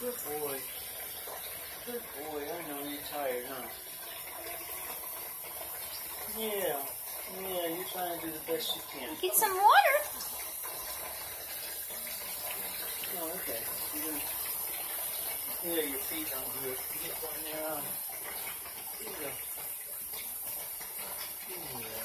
Good boy. Good boy. I know you're tired, huh? Yeah. Yeah, you're trying to do the best you can. Get some water. Oh, okay. Yeah, your feet don't do it. You get one there on. Here you go. Yeah.